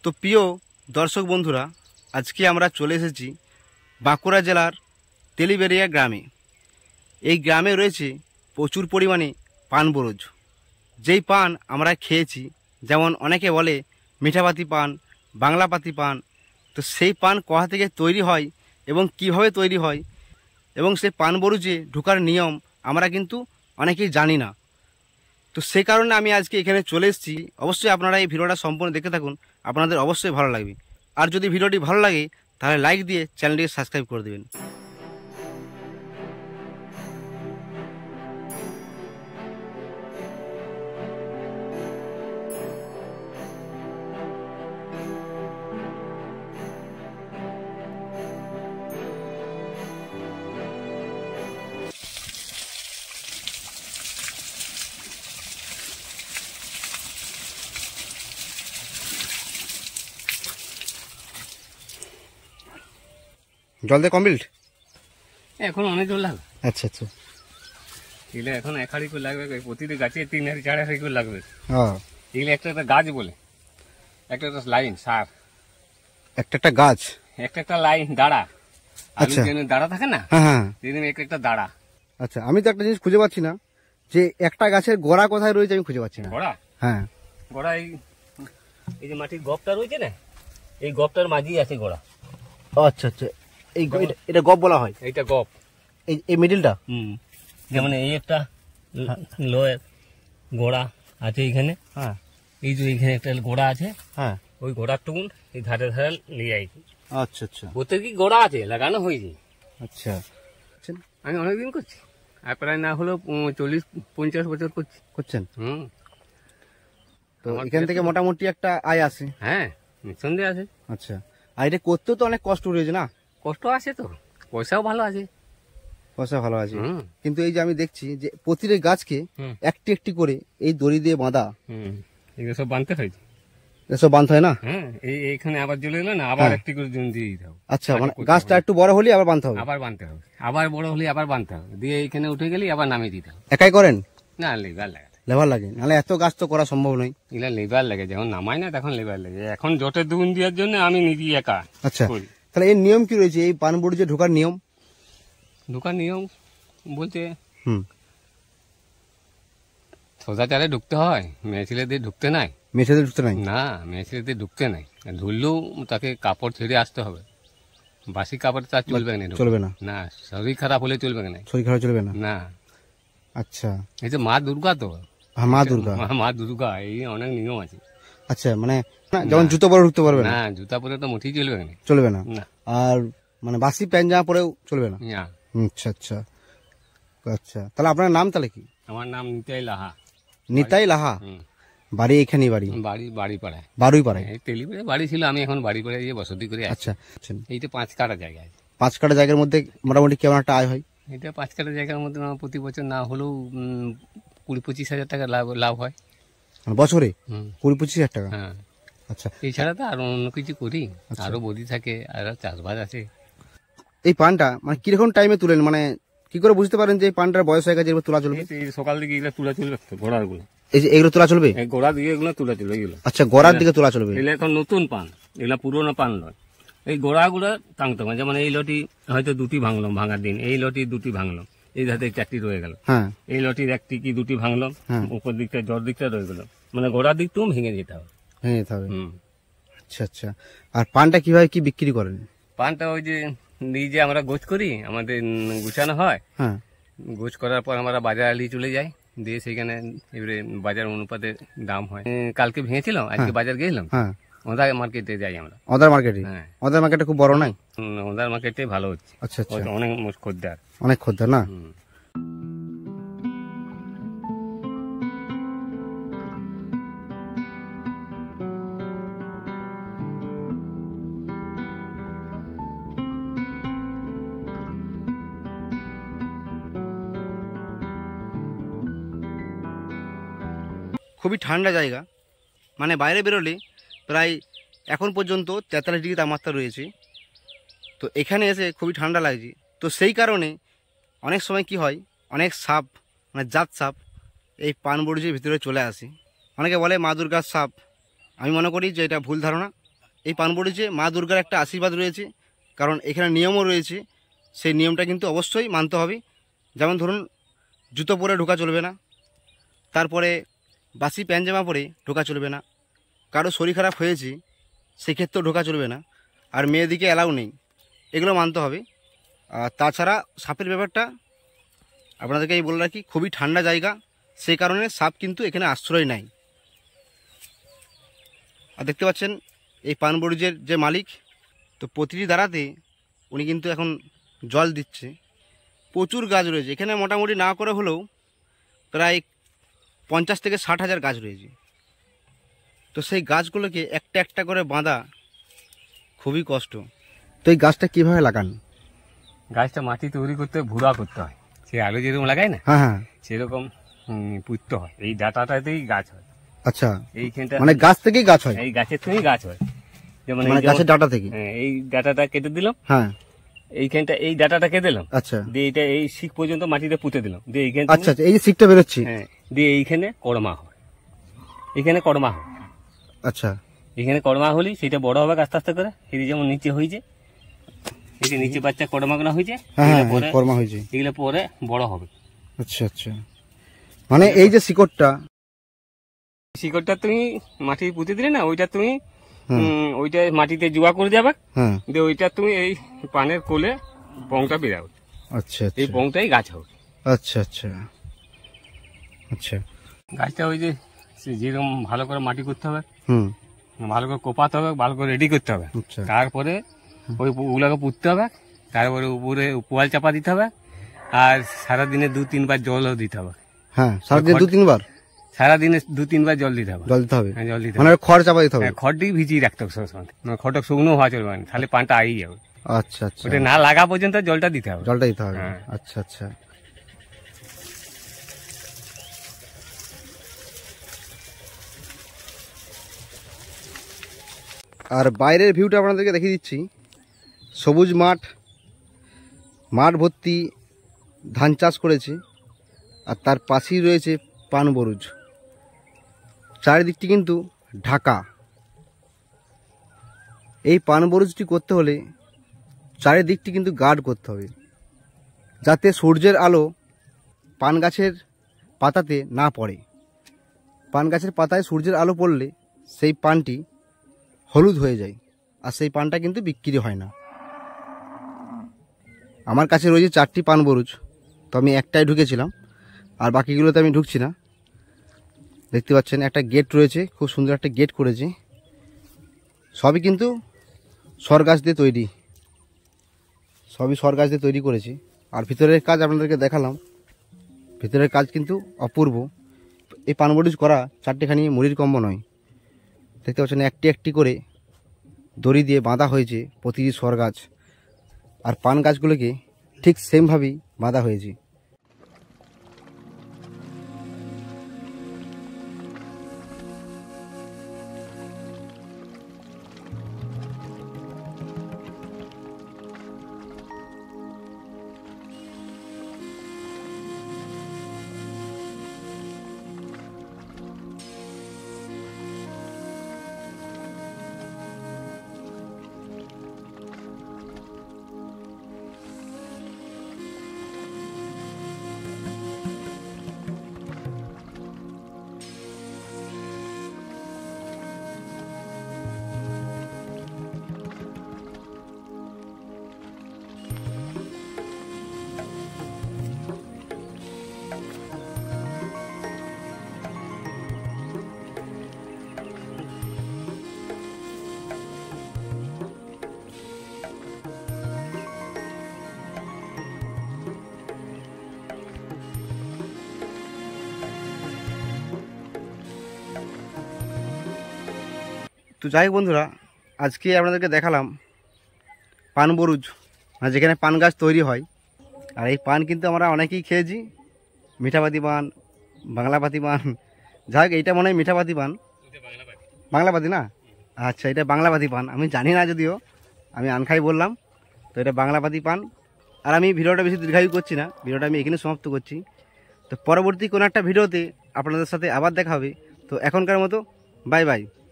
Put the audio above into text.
তো প্রিয় দর্শক বন্ধুরা, আজকে আমরা চলে এসেছি বাঁকুড়া জেলার তেলিবেরিয়া গ্রামে। এই গ্রামে রয়েছে প্রচুর পরিমাণে পান বরজ, যেই পান আমরা খেয়েছি। যেমন অনেকে বলে মিঠাপাতি পান, বাংলাপাতি পান। তো সেই পান কোথা থেকে তৈরি হয় এবং কিভাবে তৈরি হয় এবং সেই পান বরজে ঢোকার নিয়ম আমরা কিন্তু অনেকেই জানি না। তো সেই কারণে আমি আজকে এখানে চলে এসেছি। অবশ্যই আপনারা এই ভিডিওটা সম্পূর্ণ দেখে থাকুন, আপনাদের অবশ্যই ভালো লাগবে। আর যদি ভিডিওটি ভালো লাগে তাহলে লাইক দিয়ে চ্যানেলটিকে সাবস্ক্রাইব করে দেবেন। জল দিয়ে কমপ্লিট? এখন অনেক জল লাগবে। আচ্ছা আচ্ছা, এগুলো এখন 1 হাঁড়ি করে লাগবে, প্রতিটি গাছে 3 হাঁড়ি 4 হাঁড়ি করে লাগবে। হ্যাঁ, এগুলো একটা একটা গাছ বলে, একটা একটা লাইন সার, একটা গাছ, একটা লাইন দাঁড়া। আচ্ছা, দাঁড়া থাকে না? হ্যাঁ হ্যাঁ, একটা দাঁড়া। আচ্ছা, আমি তো একটা জিনিস খুঁজে পাচ্ছি না, যে একটা গাছের গোড়া কোথায় রয়েছে আমি খুঁজে পাচ্ছি না। গোড়া? হ্যাঁ, গোড়া এই যে মাটির গপটা রয়েছে না, এই গপটার মাঝেই আছে গোড়া। আচ্ছা আচ্ছা, এই এটা গপ বলা হয়? এইটা গপ, এই মিডিলটা। যেমন এই একটা লোয়ের গোড়া আছে এইখানে। হ্যাঁ, এই যে এইখানে একটা গোড়া আছে। হ্যাঁ, ওই গোড়ার টুকুন এই ধারে ধারে নিয়ে আইছি। আচ্ছা আচ্ছা, প্রত্যেকই গোড়া আছে, লাগানো হয়েছে। আচ্ছা, আমি অনেকদিন করছি, আর প্রায় না হলেও 40-50 বছর করছেন। তো এখান থেকে মোটামুটি একটা আয় আসে? হ্যাঁ, নিঃসন্দেহে আছে। আচ্ছা, আর এটা করতেও তো অনেক কষ্ট রয়েছে না? কষ্ট আছে তো, পয়সাও ভালো আছে। পয়সা ভালো আছে, কিন্তু এই যে আমি দেখছি যে প্রতিটি গাছকে একটি একটি করে এই দড়ি দিয়ে বাঁধা। এগুলো সব বাঁধতে হয়েছে, এসব বাঁধতে হয় না? হ্যাঁ, এইখানে আবার জ্বলে গেল না, আবার একটি করে দিয়ে দিতে হবে। আচ্ছা, মানে গাছটা একটু বড় হলে আবার বাঁধতে হবে? আবার বাঁধতে হবে, আবার বড় হলে আবার বাঁধতে হবে, দিয়ে এইখানে উঠে গেলে আবার নামিয়ে দিতে হবে। একাই করেন? না, লেবার লাগে। লেবার লাগে, নাহলে এত গাছ তো করা সম্ভব নয়। এগুলা লেবার লাগে, যখন নামাই না তখন লেবার লাগে। এখন জটের দুগুন দেওয়ার জন্য আমি নিজে একা। আচ্ছা, তাহলে এর নিয়ম কি রয়েছে, এই পান বরজে ঢোকার নিয়ম? ঢোকার নিয়ম বলতে সোজা চালে ঢুকতে হয়, মেয়ে ছেলেদের ঢুকতে নাই। মেয়ে ছেলেদের ঢুকতে নাই? না, মেয়ে ছেলেদের ঢুকতে নাই। ধরলেও তাকে কাপড় ছেড়ে আসতে হবে, বাসি কাপড় তার চলবে না। চলবে না? না, শরীর খারাপ হলে চলবে না। শরীর খারাপ চলবে না? না। আচ্ছা, এই যে মা দুর্গা তো। মা দুর্গা? মা দুর্গা, এই অনেক নিয়ম আছে। আচ্ছা, মানে যেমন জুতো পরে ঢুকতে পারবে না? জুতা পরে তো মুঠি চলবে না। চলবে না? আর মানে বাসি প্যান্ট জামা পরেও চলবে না? আচ্ছা আচ্ছা আচ্ছা, তাহলে আপনার নাম তাহলে কি? আমার নাম নিতাই লাহা। নিতাই লাহা? বাড়ি এখানেই? বাড়ি পাড়ায়। বারুই পাড়ায়? তেলিবেড়ে বাড়ি ছিল, আমি এখন বাড়ি পাড়ায় গিয়ে বসতি করে। আচ্ছা, এই তো 5 কাঠা জায়গা আছে। 5 কাঠা জায়গার মধ্যে মোটামুটি কেমন একটা আয় হয়? এটা 5 কাঠা জায়গার মধ্যে প্রতি বছর না হলেও 20-25 হাজার টাকা লাভ হয় বছরে। 20-25 হাজার টাকা? হ্যাঁ। আচ্ছা, এছাড়া তো আর অন্য কিছু করি, আরো বদি থাকে, আর চাষবাস আছে। এই পানটা মানে কিরকম টাইমে তুলেন, মানে কি করে বুঝতে পারেন যে এই পানটার বয়স হয়ে গেছে, এগুলো তোলা চলবে? সকাল দিকে এগুলো তোলা চলবে, গোড়ার গুলো। এই যে এগুলো তোলা চলবে? গোড়া দিকে এগুলো তোলা চলবে। এগুলো আচ্ছা, গোড়ার দিকে তোলা চলবে? এগুলো এখন নতুন পান, এগুলো পুরোনো পান নয়। এই গোড়াগুলো টাঙতে হবে। যেমন এই লটি হয়তো 2টি ভাঙলাম, ভাঙার দিন এই লটি 2টি ভাঙলাম, এই ধাতে 4টি রয়ে গেল। হ্যাঁ, এই লটির 1টি কি 2টি ভাঙলাম, উপর দিকটা জর দিকটা রয়ে গেল, মানে গোড়ার দিকটাও ভেঙে যেতে হবে। ভেঙে যেতে হবে? আচ্ছা আচ্ছা, আর পানটা কিভাবে কি বিক্রি করেন? পানটা ওই যে নিজে আমরা গোছ করি, আমাদের গুছানো হয়। হ্যাঁ, গোছ করার পর আমরা বাজার আলি চলে যাই, দিয়ে সেখানে এবারে বাজার অনুপাতে দাম হয়। কালকে ভেঙেছিলাম, আজকে বাজার গেছিলাম। হ্যাঁ, ওদার মার্কেটে যাই আমরা। ওদার মার্কেটে? হ্যাঁ, ওদার মার্কেটে খুব বড় নাই? ওদার মার্কেটে ভালো হচ্ছে। আচ্ছা আচ্ছা, অনেক খদ্দের। অনেক খদ্দের না? খুবই ঠান্ডা জায়গা, মানে বাইরে বেরোলে প্রায় এখন পর্যন্ত 43 ডিগ্রি তাপমাত্রা রয়েছে। তো এখানে এসে খুবই ঠান্ডা লাগছে। তো সেই কারণে অনেক সময় কি হয়, অনেক সাপ মানে জাত সাপ এই পান বরজের ভিতরে চলে আসে। অনেকে বলে মা দুর্গার সাপ। আমি মনে করি যে এটা ভুল ধারণা, এই পানবড়িজে মা দুর্গার একটা আশীর্বাদ রয়েছে, কারণ এখানে নিয়মও রয়েছে। সেই নিয়মটা কিন্তু অবশ্যই মানতে হবে। যেমন ধরুন, জুতো পরে ঢোকা চলবে না, তারপরে বাসি প্যান্ট জামা পরে ঢোকা চলবে না, কারো শরীর খারাপ হয়েছে সেক্ষেত্রেও ঢোকা চলবে না, আর মেয়েদিকে অ্যালাউ নেই, এগুলো মানতে হবে। আর তাছাড়া সাপের ব্যাপারটা আপনাদেরকে এই বলে রাখি, খুবই ঠান্ডা জায়গা, সেই কারণে সাপ কিন্তু এখানে আশ্রয় নেয়। আর দেখতে পাচ্ছেন এই পানবড়িজের যে মালিক, তো প্রতিটি দাঁড়াতে উনি কিন্তু এখন জল দিচ্ছে। প্রচুর গাছ রয়েছে এখানে, মোটামুটি না করে হলেও প্রায় 50 থেকে 60 হাজার গাছ রয়েছে। তো সেই গাছগুলোকে একটা একটা করে বাঁধা খুবই কষ্ট। তো এই গাছটা কীভাবে লাগান? গাছটা মাটি তৈরি করতে ভুড়া করতে হয়, সে আলু যেরকম লাগায় না, হ্যাঁ হ্যাঁ, সেরকম পুঁততে হয়। এই ডাটাটাতেই গাছ হয়। আচ্ছা, এইখানটা মানে গাছ থেকেই গাছ হয়? এই গাছের থেকেই গাছ হয়। যেমন গাছের ডাটা থেকে? হ্যাঁ, এই ডাটাটা কেটে দিলাম, হ্যাঁ, এইখানটা এই ডাটাটা কেটে দিলাম, আচ্ছা, দিয়ে এটা এই শিক পর্যন্ত মাটিতে পুঁতে দিলাম, দিয়ে এইখান আচ্ছা আচ্ছা, এই যে শিকটা বেরোচ্ছে, হ্যাঁ, দিয়ে এইখানে কড়মা হয়, এখানে কড়মা হয়। আচ্ছা, এখানে কড়মা হলে সেটা বড় হবে আস্তে আস্তে করে। এই যেমন নিচে হয়েছে, এই যে নিচে বাচ্চা কড়মা গোনা হয়েছে, কর্মা হয়েছে, এগুলো পরে বড় হবে। আচ্ছা আচ্ছা, মানে এই যে শিকড়টা তুমি মাটি পুঁতে দিলে না, ওইটা তুমি ওইটা মাটিতে জোয়া করে যাবে, দিয়ে ওইটা তুমি এই পানের কোলে বংটা বেরাবে। আচ্ছা, এই বংটাই গাছ হবে। আচ্ছা আচ্ছা আচ্ছা, গাছটা ওই যে যেরকম ভালো করে মাটি করতে হবে, ভালো করে কোপাতে হবে, ভালো করে রেডি করতে হবে, তারপরে ওই ওগুলোকে পুঁততে হবে, তারপরে উপরে পোয়াল চাপা দিতে হবে, আর সারাদিনে 2-3 বার জলও দিতে হবে। হ্যাঁ, সারাদিনে 2-3 বার? সারাদিনে 2-3 বার জল দিতে হবে। জল দিতে হবে? হ্যাঁ, জল দিতে মানে হবে, খড় চাপা দিতে হবে? খড়টি ভিজিয়ে রাখতে হবে সবসময়, খড়টা শুকনো হওয়া চলবে না, তাহলে পানটা আই যাবে। আচ্ছা আচ্ছা, ওটা না লাগা পর্যন্ত জলটা দিতে হবে। জলটা দিতে হবে, হ্যাঁ। আচ্ছা আচ্ছা। আর বাইরের ভিউটা আপনাদেরকে দেখিয়ে দিচ্ছি। সবুজ মাঠ, মাঠ ভর্তি ধান চাষ করেছে, আর তার পাশেই রয়েছে পানবরুজ। চারিদিকটি কিন্তু ঢাকা। এই পানবরুজটি করতে হলে চারিদিকটি কিন্তু গার্ড করতে হবে, যাতে সূর্যের আলো পান গাছের পাতাতে না পড়ে। পান গাছের পাতায় সূর্যের আলো পড়লে সেই পানটি হলুদ হয়ে যায়, আর সেই পানটা কিন্তু বিক্রি হয় না। আমার কাছে রয়েছে 4টি পানবরুজ, তো আমি একটাই ঢুকেছিলাম, আর বাকিগুলোতে আমি ঢুকছি না। দেখতে পাচ্ছেন একটা গেট রয়েছে, খুব সুন্দর একটা গেট করেছে। সবই কিন্তু সরগাছ দিয়ে তৈরি, সবই সরগাছ দিয়ে তৈরি করেছি। আর ভিতরের কাজ আপনাদেরকে দেখালাম, ভিতরের কাজ কিন্তু অপূর্ব। এই পানবরুজ করা 4টিখানি মুড়ির কম্ব নয়। দেখতে পাচ্ছেন একটি একটি করে দড়ি দিয়ে বাঁধা হয়েছে প্রতিটি সরগাছ, আর পান গাছগুলোকে ঠিক সেমভাবেই বাঁধা হয়েছে। তো যাই হোক বন্ধুরা, আজকে আপনাদেরকে দেখালাম পানবরুজ, মানে যেখানে পান গাছ তৈরি হয়। আর এই পান কিন্তু আমরা অনেকেই খেয়েছি, মিঠাপাতি পান, বাংলাপাতি পান। যাই হোক, এইটা মনে হয় মিঠাপাতি পান, বাংলাপাতি না? আচ্ছা, এটা বাংলাপাতি পান। আমি জানি না, যদিও আমি আনখাই বললাম। তো এটা বাংলাপাতি পান। আর আমি ভিডিওটা বেশি দীর্ঘায়ু করছি না, ভিডিওটা আমি এখানে সমাপ্ত করছি। তো পরবর্তী কোনো একটা ভিডিওতে আপনাদের সাথে আবার দেখা হবে। তো এখনকার মতো বাই বাই।